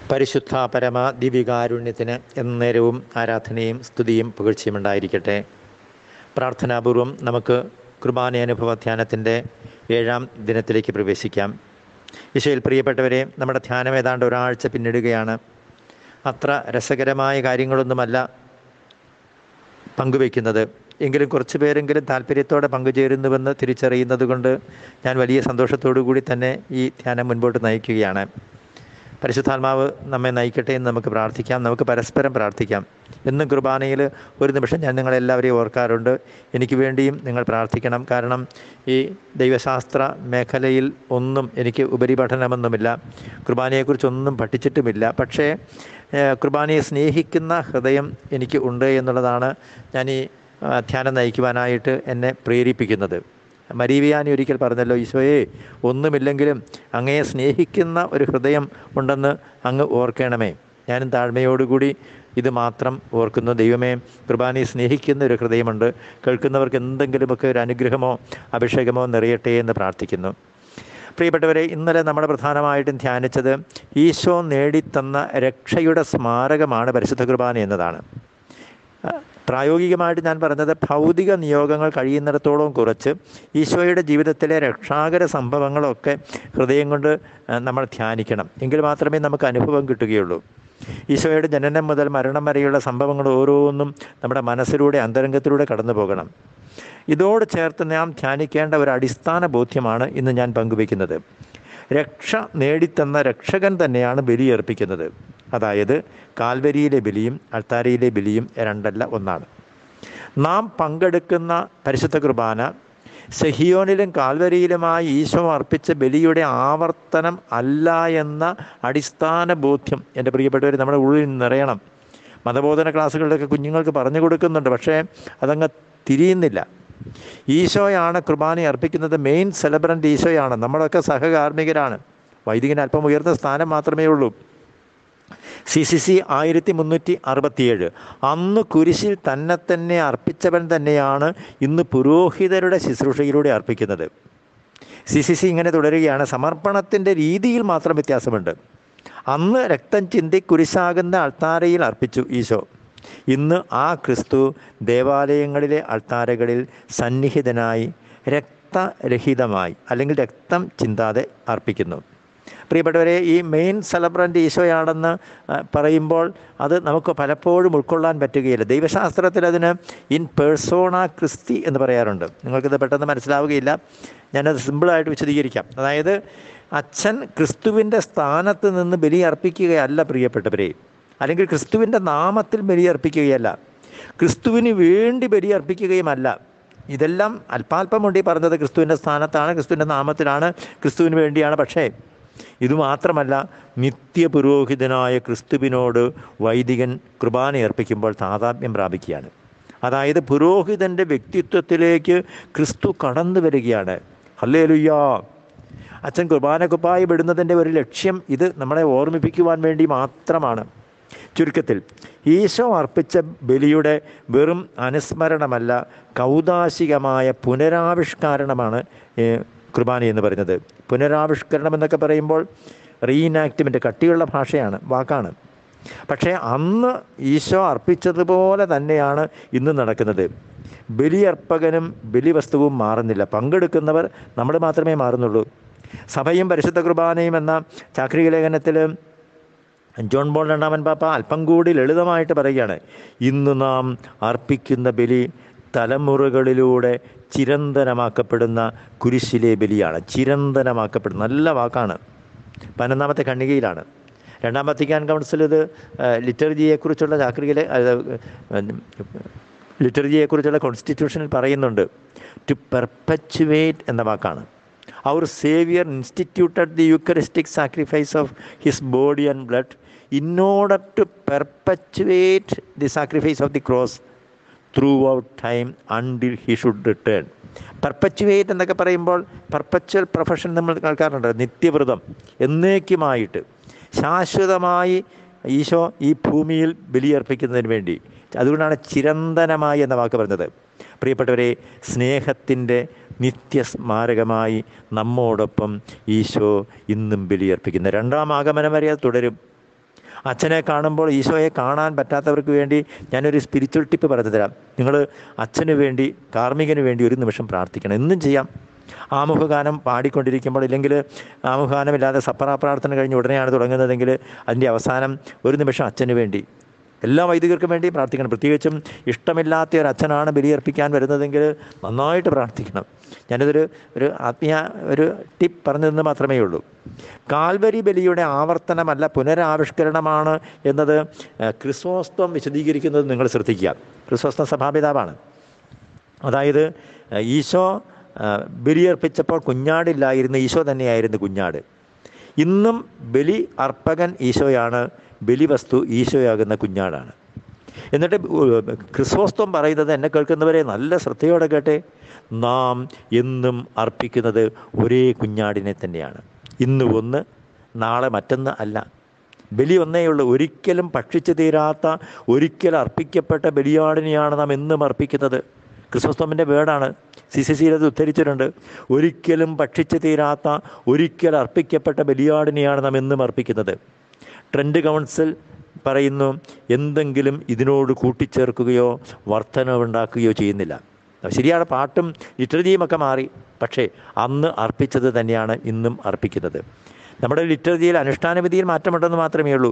പരിശുദ്ധ പരമ ദിവ്യകാരുണ്യത്തിന് എന്നേരവും ആരാധനയും സ്തുതിയും പുകഴ്ചയും ഉണ്ടായിരിക്കട്ടെ. പ്രാർത്ഥനാപൂർവം നമുക്ക് കുർബാനയനുഭവ ധ്യാനത്തിൻ്റെ 7-ാം ദിനത്തിലേക്ക് പ്രവേശിക്കാം. ഈശോയിൽ പ്രിയപ്പെട്ടവരെ, നമ്മുടെ ധ്യാനം ഏതാണ്ട് ഒരാഴ്ച പിന്നിടുകയാണ്. അത്ര രസകരമായ കാര്യങ്ങളൊന്നുമല്ല പങ്കുവയ്ക്കുന്നത്, എങ്കിലും കുറച്ച് പേരെങ്കിലും താല്പര്യത്തോടെ പങ്കുചേരുന്നുവെന്ന് തിരിച്ചറിയുന്നത് കൊണ്ട് ഞാൻ വലിയ സന്തോഷത്തോടു കൂടി തന്നെ ഈ ധ്യാനം മുൻപോട്ട് നയിക്കുകയാണ്. പരിശുദ്ധാത്മാവ് നമ്മെ നയിക്കട്ടെ എന്ന് നമുക്ക് പ്രാർത്ഥിക്കാം. നമുക്ക് പരസ്പരം പ്രാർത്ഥിക്കാം. എന്നും കുർബാനയിൽ ഒരു നിമിഷം ഞാൻ നിങ്ങളെല്ലാവരെയും ഓർക്കാറുണ്ട്. എനിക്ക് വേണ്ടിയും നിങ്ങൾ പ്രാർത്ഥിക്കണം. കാരണം ഈ ദൈവശാസ്ത്ര മേഖലയിൽ ഒന്നും എനിക്ക് ഉപരിപഠനമൊന്നുമില്ല, കുർബാനയെക്കുറിച്ചൊന്നും പഠിച്ചിട്ടുമില്ല. പക്ഷേ കുർബാനയെ സ്നേഹിക്കുന്ന ഹൃദയം എനിക്ക് ഉണ്ട് എന്നുള്ളതാണ് ഞാൻ ഈ ധ്യാനം നയിക്കുവാനായിട്ട് എന്നെ പ്രേരിപ്പിക്കുന്നത്. മരീവിയാനി ഒരിക്കൽ പറഞ്ഞല്ലോ, ഈശോയെ, ഒന്നുമില്ലെങ്കിലും അങ്ങയെ സ്നേഹിക്കുന്ന ഒരു ഹൃദയം ഉണ്ടെന്ന് അങ്ങ് ഓർക്കണമേ. ഞാനും താഴ്മയോടുകൂടി ഇത് മാത്രം ഓർക്കുന്നു. ദൈവമേ, കുർബാനയെ സ്നേഹിക്കുന്ന ഒരു ഹൃദയമുണ്ട്. കേൾക്കുന്നവർക്ക് എന്തെങ്കിലുമൊക്കെ ഒരു അനുഗ്രഹമോ അഭിഷേകമോ നിറയട്ടെ എന്ന് പ്രാർത്ഥിക്കുന്നു. പ്രിയപ്പെട്ടവരെ, ഇന്നലെ നമ്മൾ പ്രധാനമായിട്ടും ധ്യാനിച്ചത് ഈശോ നേടിത്തന്ന രക്ഷയുടെ സ്മാരകമാണ് പരിശുദ്ധ കുർബാന എന്നതാണ്. പ്രായോഗികമായിട്ട് ഞാൻ പറഞ്ഞത്, ഭൗതിക നിയോഗങ്ങൾ കഴിയുന്നിടത്തോളം കുറച്ച് ഈശോയുടെ ജീവിതത്തിലെ രക്ഷാകര സംഭവങ്ങളൊക്കെ ഹൃദയം കൊണ്ട് നമ്മൾ ധ്യാനിക്കണം. എങ്കിൽ മാത്രമേ നമുക്ക് അനുഭവം കിട്ടുകയുള്ളൂ. ഈശോയുടെ ജനനം മുതൽ മരണം വരെയുള്ള സംഭവങ്ങൾ ഓരോന്നും നമ്മുടെ മനസ്സിലൂടെ, അന്തരംഗത്തിലൂടെ കടന്നു പോകണം. ഇതോട് ചേർത്ത് നാം ധ്യാനിക്കേണ്ട ഒരു അടിസ്ഥാന ബോധ്യമാണ് ഇന്ന് ഞാൻ പങ്കുവയ്ക്കുന്നത്. രക്ഷ നേടിത്തന്ന രക്ഷകൻ തന്നെയാണ് ബലിയർപ്പിക്കുന്നത്. അതായത് കാൽവരിയിലെ ബലിയും അൾത്താരയിലെ ബലിയും രണ്ടല്ല, ഒന്നാണ്. നാം പങ്കെടുക്കുന്ന പരിശുദ്ധ കുർബാന സെഹിയോനിലും കാൽവരിയിലുമായി ഈശോ അർപ്പിച്ച ബലിയുടെ ആവർത്തനം അല്ല എന്ന അടിസ്ഥാന ബോധ്യം എൻ്റെ പ്രിയപ്പെട്ടവർ നമ്മുടെ ഉള്ളിൽ നിറയണം. മതബോധന ക്ലാസ്സുകളിലൊക്കെ കുഞ്ഞുങ്ങൾക്ക് പറഞ്ഞു കൊടുക്കുന്നുണ്ട്, പക്ഷേ അതങ്ങ് തിരിയുന്നില്ല. ഈശോയാണ് കുർബാന അർപ്പിക്കുന്നത്. മെയിൻ സെലിബ്രൻ്റ് ഈശോയാണ്. നമ്മളൊക്കെ സഹകാർമ്മികരാണ്. വൈദികന് അല്പം ഉയർന്ന സ്ഥാനം മാത്രമേ ഉള്ളൂ. CCC 1367 അന്ന് കുരിശിൽ തന്നെ അർപ്പിച്ചവൻ തന്നെയാണ് ഇന്ന് പുരോഹിതരുടെ ശുശ്രൂഷയിലൂടെ അർപ്പിക്കുന്നത്. CCC ഇങ്ങനെ തുടരുകയാണ്. സമർപ്പണത്തിൻ്റെ രീതിയിൽ മാത്രം വ്യത്യാസമുണ്ട്. അന്ന് രക്തം ചിന്തി കുരിശാകുന്ന അൾത്താരയിൽ അർപ്പിച്ചു ഈശോ. ഇന്ന് ആ ക്രിസ്തു ദേവാലയങ്ങളിലെ അൾത്താരകളിൽ സന്നിഹിതനായി രക്തരഹിതമായി, അല്ലെങ്കിൽ രക്തം ചിന്താതെ അർപ്പിക്കുന്നു. പ്രിയപ്പെട്ടവരെ, ഈ മെയിൻ സെലിബ്രൻ്റ് ഈശോയാണെന്ന് പറയുമ്പോൾ അത് നമുക്ക് പലപ്പോഴും ഉൾക്കൊള്ളാൻ പറ്റുകയില്ല. ദൈവശാസ്ത്രത്തിൽ അതിന് ഇൻ പേഴ്സോണ ക്രിസ്തി എന്ന് പറയാറുണ്ട്. നിങ്ങൾക്കിത് പെട്ടെന്ന് മനസ്സിലാവുകയില്ല. ഞാനത് സിമ്പിളായിട്ട് വിശദീകരിക്കാം. അതായത് അച്ഛൻ ക്രിസ്തുവിൻ്റെ സ്ഥാനത്ത് നിന്ന് ബലി അർപ്പിക്കുകയല്ല പ്രിയപ്പെട്ടവരെ, അല്ലെങ്കിൽ ക്രിസ്തുവിൻ്റെ നാമത്തിൽ ബലി അർപ്പിക്കുകയല്ല, ക്രിസ്തുവിന് വേണ്ടി ബലി അർപ്പിക്കുകയുമല്ല. ഇതെല്ലാം അല്പാൽപ്പമുണ്ട്. ഈ പറഞ്ഞത് ക്രിസ്തുവിൻ്റെ സ്ഥാനത്താണ്, ക്രിസ്തുവിൻ്റെ നാമത്തിലാണ്, ക്രിസ്തുവിന് വേണ്ടിയാണ്. പക്ഷേ ഇതുമാത്രമല്ല, നിത്യപുരോഹിതനായ ക്രിസ്തുവിനോട് വൈദികൻ കുർബാന അർപ്പിക്കുമ്പോൾ താതാത്മ്യം പ്രാപിക്കുകയാണ്. അതായത് പുരോഹിതൻ്റെ വ്യക്തിത്വത്തിലേക്ക് ക്രിസ്തു കടന്നു വരികയാണ്. ഹല്ലേലൂയാ! അച്ഛൻ കുർബാന കുപ്പായി വിടുന്നതിൻ്റെ ഒരു ലക്ഷ്യം ഇത് നമ്മളെ ഓർമ്മിപ്പിക്കുവാൻ വേണ്ടി മാത്രമാണ്. ചുരുക്കത്തിൽ, ഈശോ അർപ്പിച്ച ബലിയുടെ വെറും അനുസ്മരണമല്ല, കൗദാശികമായ പുനരാവിഷ്കരണമാണ് കുർബാന എന്ന് പറയുന്നത്. പുനരാവിഷ്കരണം എന്നൊക്കെ പറയുമ്പോൾ റീഇനാക്ട്മെൻറ്റ്, കട്ടിയുള്ള ഭാഷയാണ്, വാക്കാണ്. പക്ഷേ അന്ന് ഈശോ അർപ്പിച്ചതുപോലെ തന്നെയാണ് ഇന്ന് നടക്കുന്നത്. ബലിയർപ്പകനും ബലിവസ്തുവും മാറുന്നില്ല, പങ്കെടുക്കുന്നവർ നമ്മൾ മാത്രമേ മാറുന്നുള്ളൂ. സഭയും പരിശുദ്ധ കുർബാനയും എന്ന ചാക്രിക ലേഖനത്തിൽ ജോൺ പോൾ രണ്ടാമൻ പാപ്പ അല്പം കൂടി ലളിതമായിട്ട് പറയുകയാണ്, ഇന്ന് നാം അർപ്പിക്കുന്ന ബലി തലമുറകളിലൂടെ ചിരന്തനമാക്കപ്പെടുന്ന കുരിശിലെ ബലിയാണ്. ചിരന്തനമാക്കപ്പെടുന്ന, നല്ല വാക്കാണ്. 11ാമത്തെ ഖണ്ഡികയിലാണ്. 2ാം വത്തിക്കാൻ കൗൺസിൽ ഇത് ലിറ്റർജിയെക്കുറിച്ചുള്ള ലിറ്റർജിയെക്കുറിച്ചുള്ള കോൺസ്റ്റിറ്റ്യൂഷനിൽ പറയുന്നുണ്ട്. ടു പെർപെച്യുവേറ്റ് എന്ന വാക്കാണ്. Our Savior instituted the Eucharistic sacrifice of His body and blood in order to perpetuate the sacrifice of the cross throughout time until He should return. പെർപ്പച്യുവേറ്റ് എന്നൊക്കെ പറയുമ്പോൾ പെർപ്പച്വൽ പ്രൊഫഷൻ നമ്മൾ കേൾക്കാറുണ്ട്. നിത്യവ്രതം, എന്നേക്കുമായിട്ട് ശാശ്വതമായി ഈശോ ഈ ഭൂമിയിൽ ബലിയർപ്പിക്കുന്നതിന് വേണ്ടി. അതുകൊണ്ടാണ് ചിരന്തനമായി എന്ന വാക്ക് പറഞ്ഞത്. പ്രിയപ്പെട്ടവരെ, സ്നേഹത്തിൻ്റെ നിത്യസ്മാരകമായി നമ്മോടൊപ്പം ഈശോ ഇന്നും ബലിയർപ്പിക്കുന്നു. 2ാം ആഗമനം വരെ അത് തുടരും. അച്ഛനെ കാണുമ്പോൾ ഈശോയെ കാണാൻ പറ്റാത്തവർക്ക് വേണ്ടി ഞാനൊരു സ്പിരിച്വൽ ടിപ്പ് പറഞ്ഞു തരാം. നിങ്ങൾ അച്ഛന് വേണ്ടി, കാർമ്മികന് വേണ്ടി ഒരു നിമിഷം പ്രാർത്ഥിക്കണം. എന്നും ചെയ്യാം. ആമുഖഗാനം പാടിക്കൊണ്ടിരിക്കുമ്പോൾ, ഇല്ലെങ്കിൽ ആമുഖഗാനമില്ലാതെ സപ്പറ പ്രാർത്ഥന കഴിഞ്ഞ് ഉടനെയാണ് തുടങ്ങുന്നതെങ്കിൽ അതിൻ്റെ അവസാനം ഒരു നിമിഷം അച്ഛന് വേണ്ടി, എല്ലാ വൈദികർക്കും വേണ്ടി പ്രാർത്ഥിക്കണം. പ്രത്യേകിച്ചും ഇഷ്ടമില്ലാത്ത ഒരു അച്ഛനാണ് ബലിയർപ്പിക്കാൻ വരുന്നതെങ്കിൽ നന്നായിട്ട് പ്രാർത്ഥിക്കണം. ഞാനിതൊരു ആത്മീയ ഒരു ടിപ്പ് പറഞ്ഞതെന്ന് മാത്രമേ ഉള്ളൂ. കാൽവരി ബലിയുടെ ആവർത്തനമല്ല, പുനരാവിഷ്കരണമാണ് എന്നത് ക്രിസോസ്തം വിശദീകരിക്കുന്നത് നിങ്ങൾ ശ്രദ്ധിക്കുക. ക്രിസോസ്തം സഭാപിതാവാണ്. അതായത് ഈശോ ബലിയർപ്പിച്ചപ്പോൾ കുഞ്ഞാടില്ലായിരുന്നു, ഈശോ തന്നെയായിരുന്നു കുഞ്ഞാട്. ഇന്നും ബലി അർപ്പകൻ ഈശോയാണ്, ബലിവസ്തു ഈശോയാകുന്ന കുഞ്ഞാടാണ്. എന്നിട്ട് ക്രിസോസ്തം പറയുന്നത്, എന്നെ കേൾക്കുന്നവരെ നല്ല ശ്രദ്ധയോടെ കേട്ടെ, നാം എന്നും അർപ്പിക്കുന്നത് ഒരേ കുഞ്ഞാടിനെ തന്നെയാണ്. ഇന്ന് ഒന്ന്, നാളെ മറ്റൊന്ന് അല്ല. ബലി ഒന്നേ ഉള്ളൂ. ഒരിക്കലും ഭക്ഷിച്ചു തീരാത്ത, ഒരിക്കൽ അർപ്പിക്കപ്പെട്ട ബലിയാടിനെയാണ് നാം എന്നും അർപ്പിക്കുന്നത്. ക്രിസോസ്തമിൻ്റെ വേർഡാണ്. CCCയിൽ അത് ഉദ്ധരിച്ചിട്ടുണ്ട്. ഒരിക്കലും ഭക്ഷിച്ചു തീരാത്ത, ഒരിക്കൽ അർപ്പിക്കപ്പെട്ട ബലിയാടിനെയാണ് നാം എന്നും അർപ്പിക്കുന്നത്. ട്രെൻഡ് കൗൺസിൽ പറയുന്നു, എന്തെങ്കിലും ഇതിനോട് കൂട്ടിച്ചേർക്കുകയോ വർധനവുണ്ടാക്കുകയോ ചെയ്യുന്നില്ല. ശരിയാണ്, പാട്ടും ലിറ്റർജിയും ഒക്കെ മാറി, പക്ഷേ അന്ന് അർപ്പിച്ചത് തന്നെയാണ് ഇന്നും അർപ്പിക്കുന്നത്. നമ്മുടെ ലിറ്റർജിയിൽ, അനുഷ്ഠാനവിധിയിൽ മാറ്റമുണ്ടെന്ന് മാത്രമേ ഉള്ളൂ.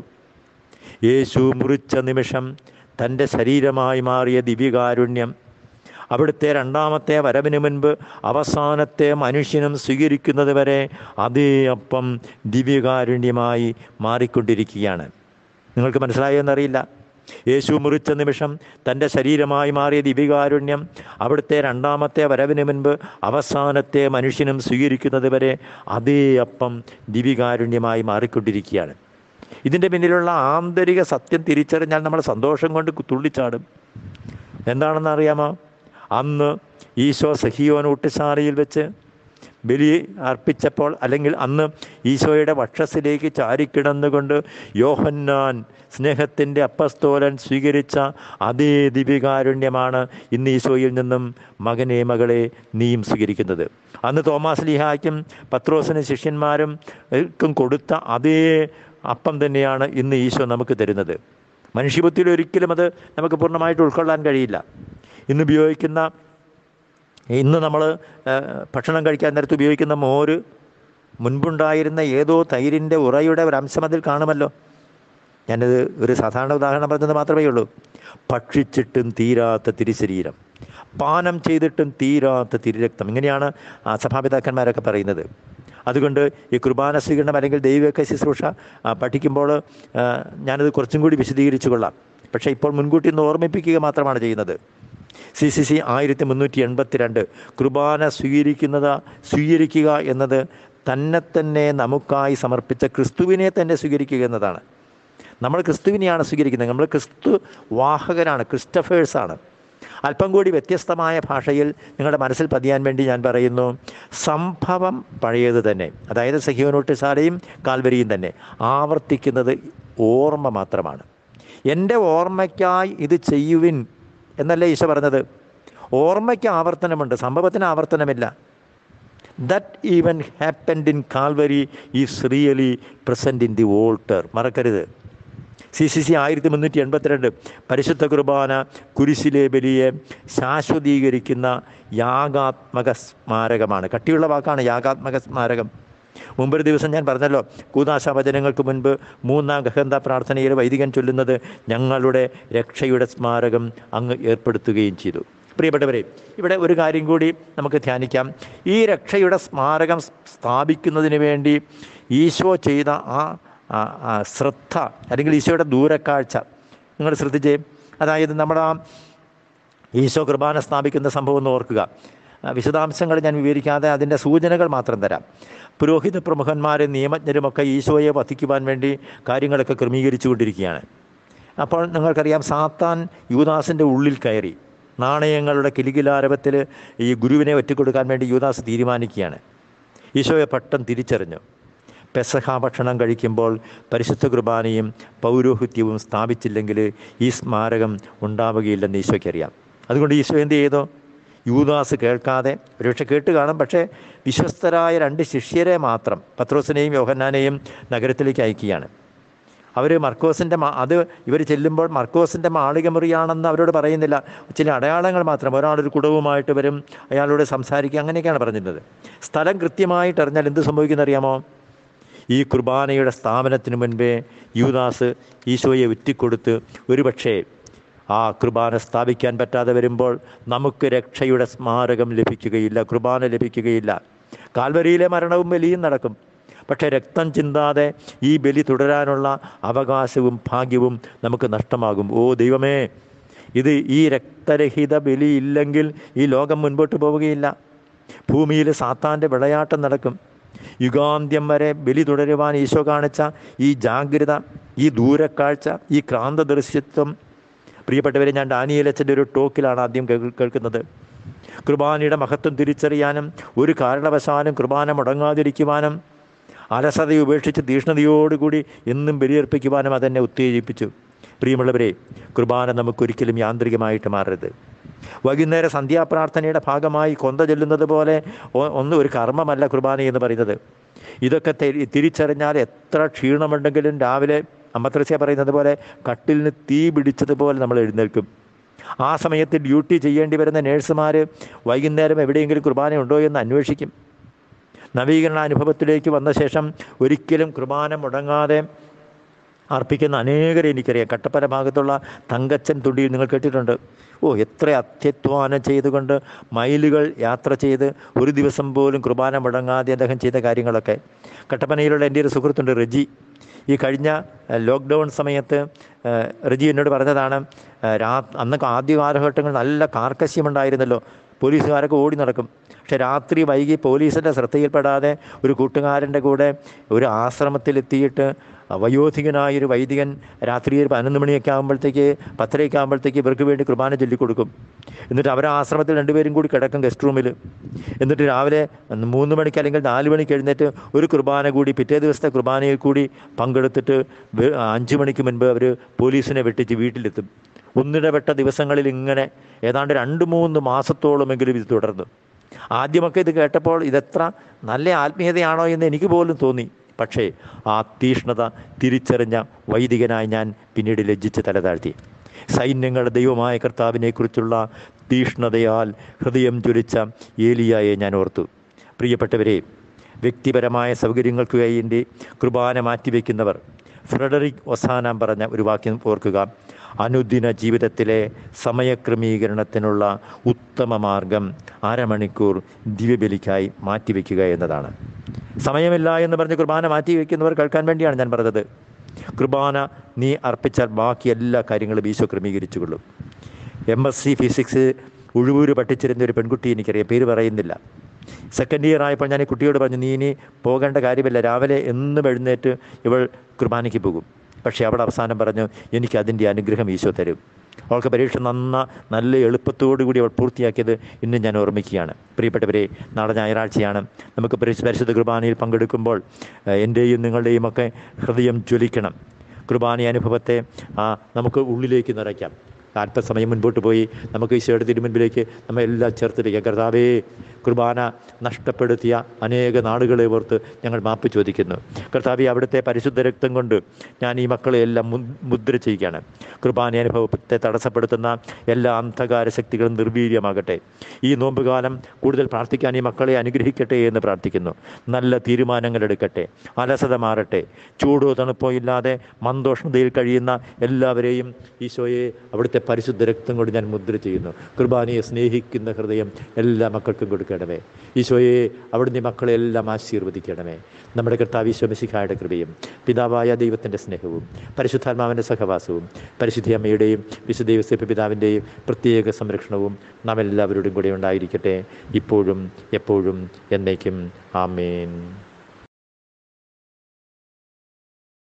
യേശു മുറിച്ച നിമിഷം തൻ്റെ ശരീരമായി മാറിയ ദിവ്യകാരുണ്യം അവിടുത്തെ രണ്ടാമത്തെ വരവിന് മുൻപ് അവസാനത്തെ മനുഷ്യനും സ്വീകരിക്കുന്നത് വരെ അതേ അപ്പം ദിവ്യകാരുണ്യമായി മാറിക്കൊണ്ടിരിക്കുകയാണ്. നിങ്ങൾക്ക് മനസ്സിലായോ എന്നറിയില്ല. യേശു മുറിച്ച നിമിഷം തൻ്റെ ശരീരമായി മാറിയ ദിവ്യകാരുണ്യം അവിടുത്തെ രണ്ടാമത്തെ വരവിന് മുൻപ് അവസാനത്തെ മനുഷ്യനും സ്വീകരിക്കുന്നത് വരെ അതേ അപ്പം ദിവ്യകാരുണ്യമായി മാറിക്കൊണ്ടിരിക്കുകയാണ്. ഇതിൻ്റെ പിന്നിലുള്ള ആന്തരിക സത്യം തിരിച്ചറിഞ്ഞാൽ നമ്മൾ സന്തോഷം കൊണ്ട് തുള്ളിച്ചാടും. എന്താണെന്ന് അറിയാമോ? അന്ന് ഈശോ സഹിയോൻ ഊട്ടുശാലയിൽ വെച്ച് ബലി അർപ്പിച്ചപ്പോൾ, അല്ലെങ്കിൽ അന്ന് ഈശോയുടെ വക്ഷസ്സിലേക്ക് ചാരിക്കിടന്നുകൊണ്ട് യോഹന്നാൻ, സ്നേഹത്തിൻ്റെ അപ്പസ്തോലൻ, സ്വീകരിച്ച അതേ ദിവ്യകാരുണ്യമാണ് ഇന്ന് ഈശോയിൽ നിന്നും മകനെ, മകളെ നീയും സ്വീകരിക്കുന്നത്. അന്ന് തോമാസ് ലീഹായ്ക്കും പത്രോസിനും ശിഷ്യന്മാരും കൊടുത്ത അതേ അപ്പം തന്നെയാണ് ഇന്ന് ഈശോ നമുക്ക് തരുന്നത്. മനുഷ്യബുദ്ധിയിൽ ഒരിക്കലും അത് നമുക്ക് പൂർണ്ണമായിട്ട് ഉൾക്കൊള്ളാൻ കഴിയില്ല. ഇന്ന് നമ്മൾ ഭക്ഷണം കഴിക്കാൻ നേരത്ത് ഉപയോഗിക്കുന്ന മോര് മുൻപുണ്ടായിരുന്ന ഏതോ തൈരിൻ്റെ ഉറയുടെ ഒരു അംശം അതിൽ കാണുമല്ലോ. ഞാനത് ഒരു സാധാരണ ഉദാഹരണം പറഞ്ഞത് മാത്രമേ ഉള്ളൂ. ഭക്ഷിച്ചിട്ടും തീരാത്ത തിരുശരീരം, പാനം ചെയ്തിട്ടും തീരാത്ത തിരുരക്തം, ഇങ്ങനെയാണ് സഭാപിതാക്കന്മാരൊക്കെ പറയുന്നത്. അതുകൊണ്ട് ഈ കുർബാന സ്വീകരണം അല്ലെങ്കിൽ ദൈവിക ശുശ്രൂഷ പഠിക്കുമ്പോൾ ഞാനത് കുറച്ചും കൂടി വിശദീകരിച്ചു കൊള്ളാം. പക്ഷേ ഇപ്പോൾ മുൻകൂട്ടി ഒന്ന് ഓർമ്മിപ്പിക്കുക മാത്രമാണ് ചെയ്യുന്നത്. CCC 1382 കുർബാന സ്വീകരിക്കുക എന്നത് തന്നെ നമുക്കായി സമർപ്പിച്ച ക്രിസ്തുവിനെ തന്നെ സ്വീകരിക്കുക എന്നതാണ്. നമ്മൾ ക്രിസ്തുവിനെയാണ് സ്വീകരിക്കുന്നത്. നമ്മൾ ക്രിസ്തു വാഹകരാണ്, ക്രിസ്റ്റഫേഴ്സാണ്. അല്പം കൂടി വ്യത്യസ്തമായ ഭാഷയിൽ നിങ്ങളുടെ മനസ്സിൽ പതിയാൻ വേണ്ടി ഞാൻ പറയുന്നു, സംഭവം പഴയത് തന്നെ. അതായത് സഹിയോനൂട്ടുശാലയും കാൽവരിയും തന്നെ ആവർത്തിക്കുന്നത് ഓർമ്മ മാത്രമാണ്. എൻ്റെ ഓർമ്മയ്ക്കായി ഇത് ചെയ്യുവിൻ എന്നല്ലേ ഈശോ പറഞ്ഞത്. ഓർമ്മയ്ക്ക് ആവർത്തനമുണ്ട്, സംഭവത്തിന് ആവർത്തനമില്ല. That event happened in Calvary is really present in the altar. മറക്കരുത്. CCC 1382 പരിശുദ്ധ കുർബാന കുരിശിലെ ബലിയെ ശാശ്വതീകരിക്കുന്ന യാഗാത്മക സ്മാരകമാണ്. കട്ടിയുള്ള വാക്കാണ് യാഗാത്മക സ്മാരകം. മുമ്പൊരു ദിവസം ഞാൻ പറഞ്ഞല്ലോ, കൂദാശ വചനങ്ങൾക്ക് മുൻപ് 3-ാം ഗഹന്ത പ്രാർത്ഥനയിൽ വൈദികൻ ചൊല്ലുന്നത് ഞങ്ങളുടെ രക്ഷയുടെ സ്മാരകം അങ്ങ് ഏർപ്പെടുത്തുകയും ചെയ്തു. പ്രിയപ്പെട്ടവരെ, ഇവിടെ ഒരു കാര്യം കൂടി നമുക്ക് ധ്യാനിക്കാം. ഈ രക്ഷയുടെ സ്മാരകം സ്ഥാപിക്കുന്നതിന് വേണ്ടി ഈശോ ചെയ്ത ആ ശ്രദ്ധ, അല്ലെങ്കിൽ ഈശോയുടെ ദൂരക്കാഴ്ച നിങ്ങൾ ശ്രദ്ധിച്ചേ. അതായത് നമ്മുടെ ഈശോ കുർബാന സ്ഥാപിക്കുന്ന സംഭവം ഒന്ന് ഓർക്കുക. വിശദാംശങ്ങൾ ഞാൻ വിവരിക്കാതെ അതിൻ്റെ സൂചനകൾ മാത്രം തരാം. പുരോഹിത പ്രമുഖന്മാരും നിയമജ്ഞരുമൊക്കെ ഈശോയെ വധിക്കുവാൻ വേണ്ടി കാര്യങ്ങളൊക്കെ ക്രമീകരിച്ചു കൊണ്ടിരിക്കുകയാണ്. അപ്പോൾ നിങ്ങൾക്കറിയാം, സാത്താൻ യൂദാസിൻ്റെ ഉള്ളിൽ കയറി നാണയങ്ങളുടെ കിലുകിലാരവത്തിൽ ഈ ഗുരുവിനെ ഒറ്റിക്കൊടുക്കാൻ വേണ്ടി യൂദാസ് തീരുമാനിക്കുകയാണ്. ഈശോയെ പെട്ടെന്ന് തിരിച്ചറിഞ്ഞു. പെസഹ ഭക്ഷണം കഴിക്കുമ്പോൾ പരിശുദ്ധ കുർബാനയും പൗരോഹിത്യവും സ്ഥാപിച്ചില്ലെങ്കിൽ ഈ സ്മാരകം ഉണ്ടാവുകയില്ലെന്ന് ഈശോയ്ക്കറിയാം. അതുകൊണ്ട് ഈശോ എന്ത് ചെയ്തു? യൂദാസ് കേൾക്കാതെ, ഒരുപക്ഷെ കേട്ട് കാണും, പക്ഷേ വിശ്വസ്തരായ 2 ശിഷ്യരെ മാത്രം, പത്രോസിനെയും യോഹന്നാനെയും നഗരത്തിലേക്ക് അയക്കുകയാണ്. അവർ മർക്കോസിൻ്റെ അത് ഇവർ ചെല്ലുമ്പോൾ മർക്കോസിൻ്റെ മാളിക മുറിയാണെന്ന് അവരോട് പറയുന്നില്ല. ചില അടയാളങ്ങൾ മാത്രം. ഒരാളൊരു കുടവുമായിട്ട് വരും, അയാളോട് സംസാരിക്കുക, അങ്ങനെയൊക്കെയാണ് പറഞ്ഞിരുന്നത്. സ്ഥലം കൃത്യമായിട്ട് അറിഞ്ഞാൽ എന്ത് സംഭവിക്കുന്ന അറിയാമോ? ഈ കുർബാനയുടെ സ്ഥാപനത്തിന് മുൻപേ യൂദാസ് ഈശോയെ ഒറ്റിക്കൊടുത്ത് ഒരുപക്ഷേ ആ കുർബാന സ്ഥാപിക്കാൻ പറ്റാതെ വരുമ്പോൾ നമുക്ക് രക്ഷയുടെ സ്മാരകം ലഭിക്കുകയില്ല, കുർബാന ലഭിക്കുകയില്ല. കാൽവരിയിലെ മരണവും ബലിയും നടക്കും, പക്ഷേ രക്തം ചിന്താതെ ഈ ബലി തുടരാനുള്ള അവകാശവും ഭാഗ്യവും നമുക്ക് നഷ്ടമാകും. ഓ ദൈവമേ, ഈ രക്തരഹിത ബലി ഇല്ലെങ്കിൽ ഈ ലോകം മുൻപോട്ട് പോവുകയില്ല. ഭൂമിയിൽ സാത്താൻ്റെ വിളയാട്ടം നടക്കും. യുഗാന്ത്യം വരെ ബലി തുടരുവാൻ ഈശോ കാണിച്ച ഈ ജാഗ്രത, ഈ ദൂരക്കാഴ്ച, ഈ ക്രാന്തദർശിത്വം, പ്രിയപ്പെട്ടവരെ, ഞാൻ ഡാനിയേലച്ചൻ്റെ ഒരു ടോക്കിലാണ് ആദ്യം കേൾക്കുന്നത്. കുർബാനയുടെ മഹത്വം തിരിച്ചറിയാനും ഒരു കാരണവശാലും കുർബാന മുടങ്ങാതിരിക്കുവാനും അലസത ഉപേക്ഷിച്ച് തീഷ്ണതയോടുകൂടി എന്നും ബലിയർപ്പിക്കുവാനും അതെന്നെ ഉത്തേജിപ്പിച്ചു. പ്രിയമുള്ളവരെ, കുർബാന നമുക്കൊരിക്കലും യാന്ത്രികമായിട്ട് മാറരുത്. വൈകുന്നേര സന്ധ്യാപ്രാർത്ഥനയുടെ ഭാഗമായി കൊന്ത ചൊല്ലുന്നത് പോലെ ഒരു കർമ്മമല്ല കുർബാന എന്ന് പറയുന്നത്. ഇതൊക്കെ തിരിച്ചറിഞ്ഞാൽ എത്ര ക്ഷീണമുണ്ടെങ്കിലും രാവിലെ അമ്മത്രസ്യ പറയുന്നത് പോലെ കട്ടിലിന് തീ പിടിച്ചതുപോലെ നമ്മൾ എഴുന്നേൽക്കും. ആ സമയത്ത് ഡ്യൂട്ടി ചെയ്യേണ്ടി വരുന്ന നേഴ്സുമാർ വൈകുന്നേരം എവിടെയെങ്കിലും കുർബാന ഉണ്ടോ എന്ന് അന്വേഷിക്കും. നവീകരണ അനുഭവത്തിലേക്ക് വന്ന ശേഷം ഒരിക്കലും കുർബാന മുടങ്ങാതെ അർപ്പിക്കുന്ന അനേകരെ എനിക്കറിയാം. കട്ടപ്പന ഭാഗത്തുള്ള തങ്കച്ചൻ തുടിയിൽ നിങ്ങൾ കേട്ടിട്ടുണ്ട്. എത്ര അത്യധ്വാനം ചെയ്തുകൊണ്ട് മൈലുകൾ യാത്ര ചെയ്ത് ഒരു ദിവസം പോലും കുർബാന മുടങ്ങാതെ അദ്ദേഹം ചെയ്ത കാര്യങ്ങളൊക്കെ. കട്ടപ്പനയിലുള്ള എൻ്റെ ഒരു സുഹൃത്തുണ്ട് റെജി. ഈ കഴിഞ്ഞ ലോക്ക്ഡൗൺ സമയത്ത് റെജി എന്നോട് പറഞ്ഞതാണ്, അന്നൊക്കെ ആദ്യ കാലഘട്ടങ്ങൾ നല്ല കാർക്കശ്യമുണ്ടായിരുന്നല്ലോ, പോലീസുകാരൊക്കെ ഓടി നടക്കും. പക്ഷെ രാത്രി വൈകി പോലീസിൻ്റെ ശ്രദ്ധയിൽപ്പെടാതെ ഒരു കൂട്ടുകാരൻ്റെ കൂടെ ഒരു ആശ്രമത്തിലെത്തിയിട്ട് വയോധികനായൊരു വൈദികൻ രാത്രി 11 മണിയൊക്കെ ആകുമ്പോഴത്തേക്ക് 10:30 ആകുമ്പോഴത്തേക്ക് ഇവർക്ക് വേണ്ടി കുർബാന ചൊല്ലിക്കൊടുക്കും. എന്നിട്ട് അവർ ആശ്രമത്തിൽ 2 പേരും കൂടി കിടക്കും ഗസ്റ്റ് റൂമിൽ. എന്നിട്ട് രാവിലെ 3 മണിക്ക് അല്ലെങ്കിൽ 4 മണിക്ക് എഴുന്നേറ്റ് ഒരു കുർബാന കൂടി പിറ്റേ ദിവസത്തെ കുർബാനയിൽ കൂടി പങ്കെടുത്തിട്ട് 5 മണിക്ക് മുൻപ് അവർ പോലീസിനെ വെട്ടിച്ച് വീട്ടിലെത്തും. ഒന്നിടപെട്ട ദിവസങ്ങളിൽ ഇങ്ങനെ ഏതാണ്ട് 2-3 മാസത്തോളമെങ്കിലും ഇത് തുടർന്നു. ആദ്യമൊക്കെ ഇത് കേട്ടപ്പോൾ ഇതെത്ര നല്ല ആത്മീയതയാണോ എന്ന് എനിക്ക് പോലും തോന്നി. പക്ഷേ ആ തീഷ്ണത തിരിച്ചറിഞ്ഞ വൈദികനായി ഞാൻ പിന്നീട് ലജ്ജിച്ച് തലതാഴ്ത്തി. സൈന്യങ്ങളുടെ ദൈവമായ കർത്താവിനെക്കുറിച്ചുള്ള തീഷ്ണതയാൽ ഹൃദയം ജ്വലിച്ച ഏലിയായെ ഞാൻ ഓർത്തു. പ്രിയപ്പെട്ടവരെ, വ്യക്തിപരമായ സൗകര്യങ്ങൾക്ക് വേണ്ടി കുർബാന മാറ്റിവെക്കുന്നവർ ഫ്രെഡറിക് ഒസാനാം പറഞ്ഞ ഒരു വാക്യം ഓർക്കുക: അനുദിന ജീവിതത്തിലെ സമയക്രമീകരണത്തിനുള്ള ഉത്തമ മാർഗം അരമണിക്കൂർ ദിവ്യബലിക്കായി മാറ്റിവെക്കുക എന്നതാണ്. സമയമില്ല എന്ന് പറഞ്ഞ് കുർബാന മാറ്റിവെക്കുന്നവർ കേൾക്കാൻ വേണ്ടിയാണ് ഞാൻ പറഞ്ഞത്. കുർബാന നീ അർപ്പിച്ചാൽ ബാക്കി എല്ലാ കാര്യങ്ങളും ഈശോ ക്രമീകരിച്ചു കൊള്ളും. MSc ഫിസിക്സ് ഉഴുവൂര് പഠിച്ചിരുന്ന ഒരു പെൺകുട്ടി എനിക്കറിയാം, പേര് പറയുന്നില്ല. സെക്കൻഡ് ഇയർ ആയപ്പോൾ ഞാൻ ഈ കുട്ടിയോട് പറഞ്ഞു, നീ ഇനി പോകേണ്ട കാര്യമില്ല, രാവിലെ എന്നും എഴുന്നേറ്റ് ഇവൾ കുർബാനയ്ക്ക് പോകും. പക്ഷേ അവൾ അവസാനം പറഞ്ഞു, എനിക്ക് അതിൻ്റെ അനുഗ്രഹം ഈശോ തരും. അവൾക്ക് പരീക്ഷ നല്ല എളുപ്പത്തോടുകൂടി അവൾ പൂർത്തിയാക്കിയത് ഇന്ന് ഞാൻ ഓർമ്മിക്കുകയാണ്. പ്രിയപ്പെട്ടവരെ, നാളെ ഞായറാഴ്ചയാണ്. നമുക്ക് പരിശുദ്ധ കുർബാനയിൽ പങ്കെടുക്കുമ്പോൾ എൻ്റെയും നിങ്ങളുടെയും ഒക്കെ ഹൃദയം ജ്വലിക്കണം. കുർബാന അനുഭവത്തെ നമുക്ക് ഉള്ളിലേക്ക് നിറയ്ക്കാം. അല്പസമയം മുൻപോട്ട് പോയി നമുക്ക് ഈശോയുടെ തിരുമുൻപിലേക്ക് നമ്മൾ എല്ലാം ചേർത്ത് വയ്ക്കാം. കർത്താവേ, കുർബാന നഷ്ടപ്പെടുത്തിയ അനേക നാളുകളെ ഓർത്ത് ഞങ്ങൾ മാപ്പ് ചോദിക്കുന്നു. കർത്താവേ, അവിടുത്തെ പരിശുദ്ധ രക്തം കൊണ്ട് ഞാൻ ഈ മക്കളെ എല്ലാം മുദ്ര ചെയ്യുകയാണ്. കുർബാന അനുഭവത്തെ തടസ്സപ്പെടുത്തുന്ന എല്ലാ അന്ധകാര ശക്തികളും നിർവീര്യമാകട്ടെ. ഈ നോമ്പുകാലം കൂടുതൽ പ്രാർത്ഥിക്കാൻ ഈ മക്കളെ അനുഗ്രഹിക്കട്ടെ എന്ന് പ്രാർത്ഥിക്കുന്നു. നല്ല തീരുമാനങ്ങൾ എടുക്കട്ടെ, അലസത മാറട്ടെ. ചൂടോ തണുപ്പോ ഇല്ലാതെ മന്ദോഷ്ണതയിൽ കഴിയുന്ന എല്ലാവരെയും ഈശോയെ അവിടുത്തെ പരിശുദ്ധ രക്തം കൊണ്ട് ഞാൻ മുദ്ര ചെയ്യുന്നു. കുർബാനയെ സ്നേഹിക്കുന്ന ഹൃദയം എല്ലാ മക്കൾക്കും കൊടുക്കണമേ. ഈശോയെ, അവിടുന്ന് മക്കളെ എല്ലാം ആശീർവദിക്കണമേ. നമ്മുടെ കർത്താവ് ഈശോ മിശിഹായുടെ കൃപയും പിതാവായ ദൈവത്തിൻ്റെ സ്നേഹവും പരിശുദ്ധാത്മാവിൻ്റെ സഹവാസവും പരിശുദ്ധ അമ്മയുടെയും വിശുദ്ധ യോസേപ്പ് പിതാവിൻ്റെയും പ്രത്യേക സംരക്ഷണവും നാം എല്ലാവരോടും കൂടെ ഉണ്ടായിരിക്കട്ടെ, ഇപ്പോഴും എപ്പോഴും എന്നേക്കും. ആമേൻ.